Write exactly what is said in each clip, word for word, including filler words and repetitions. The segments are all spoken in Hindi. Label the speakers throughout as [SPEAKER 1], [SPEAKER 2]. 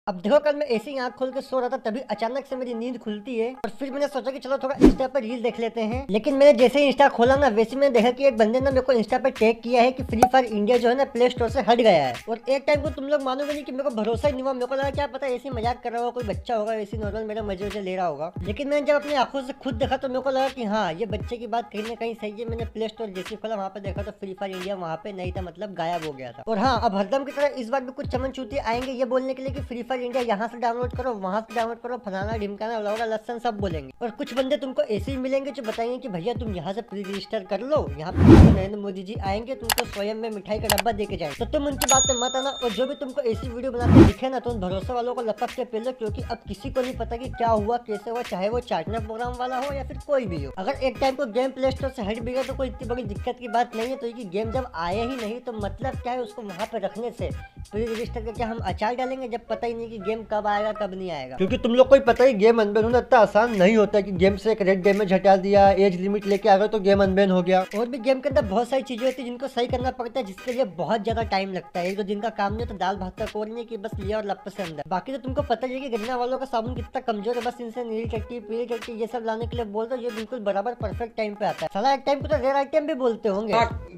[SPEAKER 1] अब देखो, कल मैं ऐसे ही आंख खोल के सो रहा था, तभी अचानक से मेरी नींद खुलती है और फिर मैंने सोचा कि चलो थोड़ा इंस्टा पर रील देख लेते हैं। लेकिन मैंने जैसे ही इंस्टा खोला ना, वैसे मैंने देखा कि एक बंदे ने मेरे को इंस्टा पर टैग किया है कि फ्री फायर इंडिया जो है ना प्ले स्टोर से हट गया है। और एक टाइम को तुम लोग मानोगे नहीं कि मेरे को भरोसा ही नहीं हुआ। मेरे को लगा क्या पता ऐसे मजाक कर रहा होगा, कोई बच्चा होगा, ऐसे नॉर्मल मेरा मजे मजे ले रहा होगा। लेकिन मैंने जब अपनी आंखों से खुद देखा तो मेरे को लगा कि हाँ, ये बच्चे की बात कहीं ना कहीं सही है। मैंने प्ले स्टोर जैसे खोला, वहाँ पे देखा तो फ्री फायर इंडिया वहाँ पे नहीं था, मतलब गायब हो गया था। और हाँ, अब हरदम की तरह इस बार भी कुछ चमन चूती आएंगे ये बोलने के लिए कि फ्री फायर इंडिया यहाँ से डाउनलोड करो, वहाँ से डाउनलोड करो, फलाना ढिमकाना लौड़ा लसन सब बोलेंगे। और कुछ बंदे तुमको ऐसे ही मिलेंगे जो बताएंगे कि भैया तुम यहाँ से प्री रजिस्टर कर लो, यहाँ पे नरेंद्र मोदी जी आएंगे, तुमको स्वयं में मिठाई का डब्बा देके जाएंगे। तो तुम उनकी बात पे मत आना। और जो भी तुमको ऐसी वीडियो बनाते दिखे ना, तो उन भरोसे वालों को लपक के पहले, क्योंकि अब किसी को नहीं पता कि क्या हुआ कैसे हुआ, चाहे वो चाटना प्रोग्राम वाला हो या फिर कोई भी हो। अगर एक टाइम को गेम प्ले स्टोर से हट भी गया तो कोई इतनी बड़ी दिक्कत की बात नहीं है। तो ये गेम जब आया ही नहीं तो मतलब क्या है उसको वहाँ पे रखने से, प्री रजिस्टर करके हम अचार डालेंगे जब पता ही नहीं कि गेम कब आएगा कब नहीं आएगा। क्योंकि तुम लोग को ही पता है गेम अनबैन होना इतना आसान नहीं होता कि गेम से एक रेड डैमेज हटा दिया, एज लिमिट लेके आ गए तो गेम अनबैन हो गया। और भी गेम के अंदर बहुत सारी चीजें होती है जिनको सही करना पड़ता है, जिसके लिए बहुत ज्यादा टाइम लगता है। एक दो दिन का काम नहीं तो दाल भात का कोर नहीं कि बस लिया और लप से अंदर। बाकी तो तुमको पता ही है कि गन्ना वालों का साबुन कितना कमजोर है, बस इनसे नीली चट्टी पीली चट्टी ये सब लाने के लिए बोलते ये बिल्कुल बराबर परफेक्ट टाइम पे आता है। साला एक टाइम को तो रेयर आइटम भी बोलते होंगे।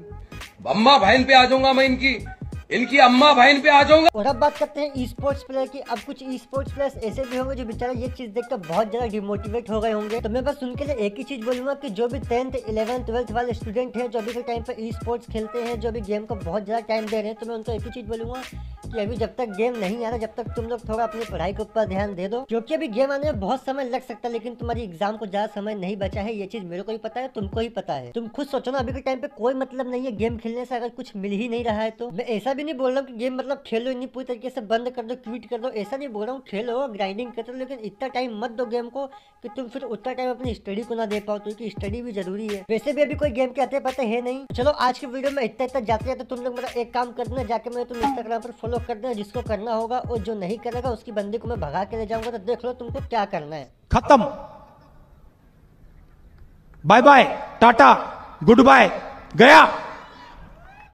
[SPEAKER 2] अम्मा बहन पे आ जाऊंगा मैं, इनकी इनकी अम्मा बहन पे आ जाऊंगा।
[SPEAKER 1] और अब बात करते हैं ई स्पोर्ट्स प्लेयर की। अब कुछ ई स्पोर्ट्स प्लेयर्स ऐसे भी होंगे जो बेचारे ये चीज देखकर बहुत ज्यादा डिमोटिवेट हो गए होंगे। तो मैं बस उनके लिए एक ही चीज बोलूंगा कि जो भी टेंथ इलेवन ट्वेल्थ वाले स्टूडेंट हैं, जो अभी के टाइम पे ई स्पोर्ट्स खेलते हैं, जो अभी गेम को बहुत ज्यादा टाइम दे रहे हैं, तो मैं उनको एक ही चीज बोलूंगा कि अभी जब तक गेम नहीं आ रहा, जब तक तुम लोग थोड़ा अपनी पढ़ाई के ऊपर ध्यान दे दो। क्योंकि अभी गेम आने में बहुत समय लग सकता है, लेकिन तुम्हारी एग्जाम को ज्यादा समय नहीं बचा है। ये चीज मेरे को ही पता है, तुमको ही पता है। तुम खुद सोचो ना, अभी के टाइम पे कोई मतलब नहीं है गेम खेलने से अगर कुछ मिल ही नहीं रहा है तो। मैं ऐसा भी नहीं बोल रहा हूँ कि गेम मतलब खेलो नहीं, पूरी तरीके से बंद कर दो, क्विट कर दो, ऐसा नहीं बोल रहा हूँ। खेलो, ग्राइंडिंग करते हो, लेकिन इतना टाइम मत दो गेम को कि तुम फिर उतना टाइम अपनी स्टडी को ना दे पाओ, क्योंकि स्टडी भी जरूरी है। वैसे भी अभी कोई गेम के आते पता है नहीं। चलो आज की वीडियो में इतना इतना जाते जाते तुम लोग मेरा एक काम करना, जाके मैं तुम इंस्टाग्राम पर फॉलो कर देना जिसको करना होगा, और जो नहीं करेगा उसकी बंदी को मैं भगा के ले जाऊंगा। तो देख लो तुमको क्या करना है।
[SPEAKER 3] खत्म, बाय बाय, टाटा, गुड बाय, गया।